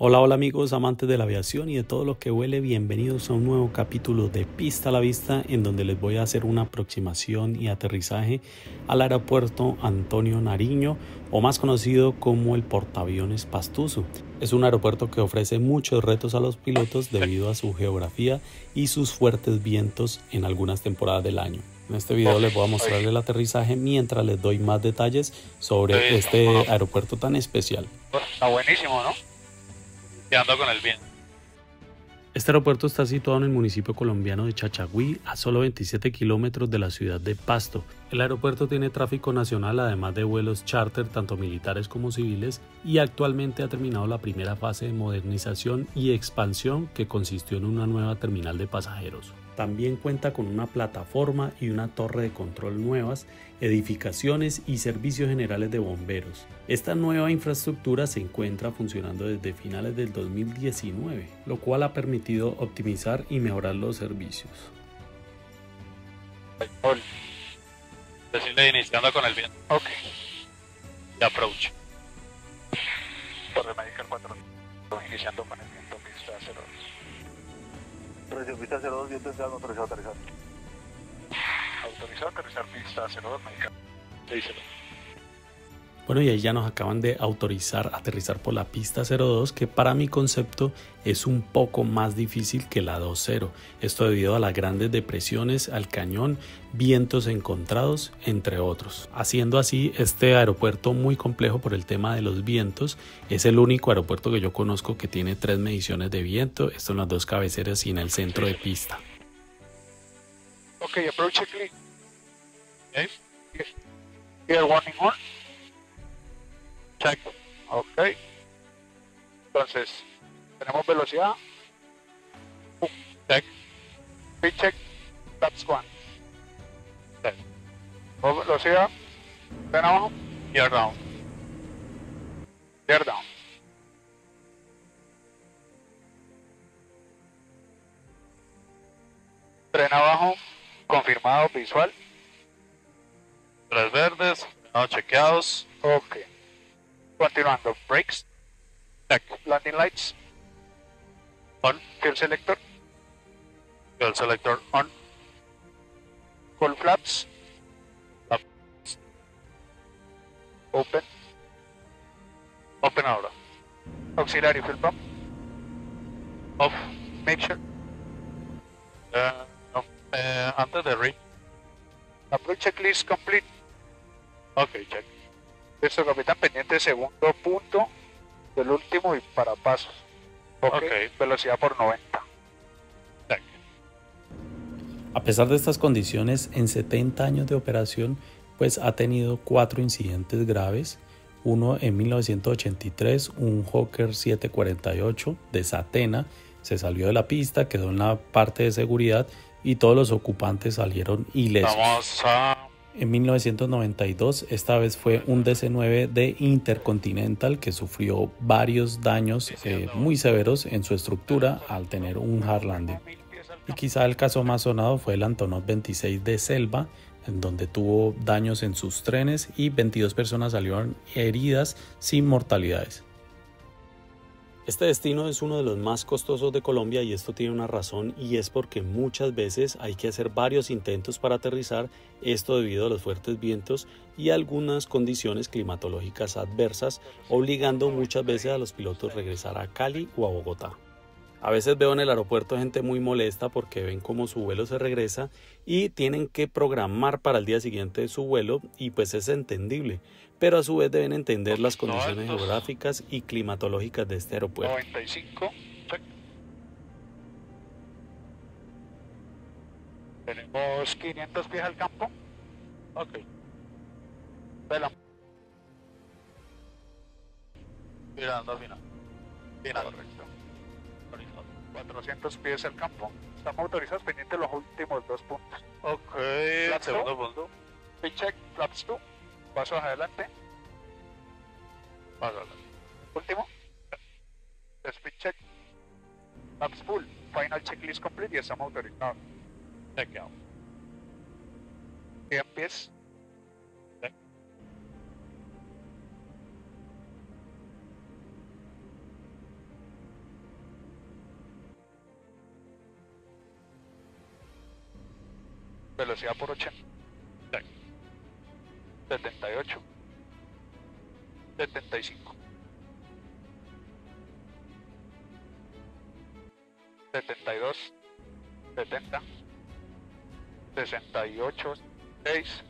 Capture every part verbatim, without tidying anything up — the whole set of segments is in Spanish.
Hola, hola amigos amantes de la aviación y de todo lo que huele, bienvenidos a un nuevo capítulo de Pista a la Vista en donde les voy a hacer una aproximación y aterrizaje al aeropuerto Antonio Nariño, o más conocido como el portaaviones Pastuso. Es un aeropuerto que ofrece muchos retos a los pilotos debido a su geografía y sus fuertes vientos en algunas temporadas del año. En este video les voy a mostrar el aterrizaje mientras les doy más detalles sobre este aeropuerto tan especial. Está buenísimo, ¿no? Quedando con el viento. Este aeropuerto está situado en el municipio colombiano de Chachagüí, a solo veintisiete kilómetros de la ciudad de Pasto. El aeropuerto tiene tráfico nacional, además de vuelos charter, tanto militares como civiles, y actualmente ha terminado la primera fase de modernización y expansión que consistió en una nueva terminal de pasajeros. También cuenta con una plataforma y una torre de control nuevas, edificaciones y servicios generales de bomberos. Esta nueva infraestructura se encuentra funcionando desde finales del dos mil diecinueve, lo cual ha permitido optimizar y mejorar los servicios. Decirle iniciando con el viento. Ok. Y approach. Torre Medical cuatro. Iniciando con el viento, pista cero dos. Recién pista cero dos, viento deseado, autorizado a aterrizar. Autorizado a aterrizar, pista cero dos, Medical. seis cero. Bueno, y ahí ya nos acaban de autorizar aterrizar por la pista cero dos, que para mi concepto es un poco más difícil que la dos cero. Esto debido a las grandes depresiones al cañón, vientos encontrados, entre otros. Haciendo así este aeropuerto muy complejo por el tema de los vientos. Es el único aeropuerto que yo conozco que tiene tres mediciones de viento. Esto en las dos cabeceras y en el centro de pista. Ok, approach checklist. Okay. Here warning on. Check. Ok. Entonces, tenemos velocidad. Uh, check. Speed check. That's one. Check. Velocidad. Ven abajo. Gear down. Gear down. Tren abajo. Confirmado visual. Tres verdes. No chequeados. Ok. Continuando, brakes, check, landing lights, on, fuel selector, fuel selector on, full flaps, flaps, open, open ahora, auxiliary fuel pump, off, make sure, uh, no, uh, antes de read, approach checklist complete, ok, check. Listo, capitán, pendiente segundo punto del último y para pasos. Ok, okay. Velocidad por noventa. Check. A pesar de estas condiciones, en setenta años de operación, pues ha tenido cuatro incidentes graves. Uno en mil novecientos ochenta y tres, un Hawker setecientos cuarenta y ocho de Satena se salió de la pista, quedó en la parte de seguridad y todos los ocupantes salieron ilesos. Vamos a... En mil novecientos noventa y dos, esta vez fue un D C nueve de Intercontinental que sufrió varios daños eh, muy severos en su estructura al tener un hard landing. Y quizá el caso más sonado fue el Antonov veintiséis de Selva, en donde tuvo daños en sus trenes y veintidós personas salieron heridas sin mortalidades. Este destino es uno de los más costosos de Colombia y esto tiene una razón, y es porque muchas veces hay que hacer varios intentos para aterrizar, esto debido a los fuertes vientos y algunas condiciones climatológicas adversas, obligando muchas veces a los pilotos a regresar a Cali o a Bogotá. A veces veo en el aeropuerto gente muy molesta porque ven cómo su vuelo se regresa y tienen que programar para el día siguiente su vuelo, y pues es entendible, pero a su vez deben entender las condiciones geográficas y climatológicas de este aeropuerto. noventa y cinco, check. Tenemos quinientos pies al campo. Ok. Vela. Mirando al final. Final. Correcto. cuatrocientos pies al campo. Estamos autorizados pendientes los últimos dos puntos. Ok. Flaps segundo two. Punto. Speed check. Flaps dos. Pasos adelante. Pasos adelante. Último. Speed check. Flaps full. Final checklist complete y estamos autorizados. Check out. cien pies. Check. Velocidad por ochenta. setenta y ocho. setenta y cinco. setenta y dos. setenta. sesenta y ocho. seis.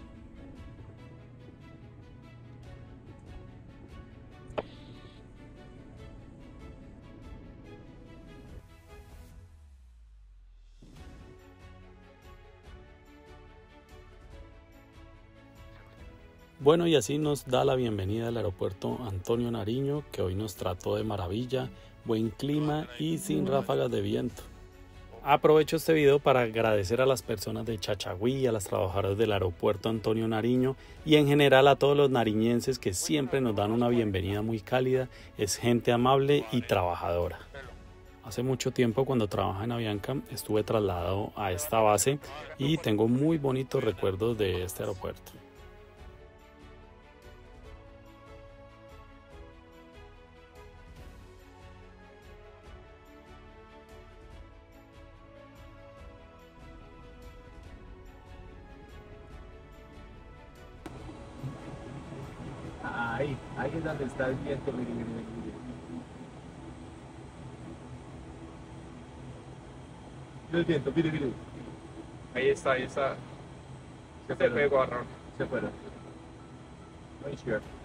Bueno, y así nos da la bienvenida al aeropuerto Antonio Nariño, que hoy nos trató de maravilla, buen clima y sin ráfagas de viento. Aprovecho este video para agradecer a las personas de Chachagüí, a las trabajadoras del aeropuerto Antonio Nariño y en general a todos los nariñenses que siempre nos dan una bienvenida muy cálida, es gente amable y trabajadora. Hace mucho tiempo, cuando trabajaba en Avianca, estuve trasladado a esta base y tengo muy bonitos recuerdos de este aeropuerto. Ahí, ahí es donde está el viento, mire, mire, mire, mire. Mire el viento, mire, mire. Ahí está, ahí está. Se Se fueron. pegó a Ron. Se fueron. No es cierto.